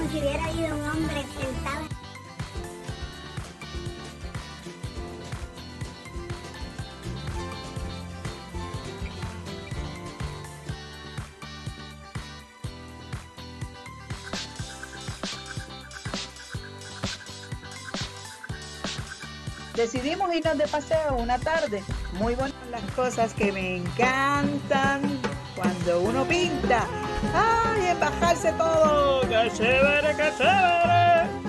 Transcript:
si hubiera habido un hombre sentado. Decidimos irnos de paseo una tarde. Muy buenas las cosas que me encantan cuando uno pinta. ¡Ay, en bajarse todo! ¡Qué chévere, qué chévere!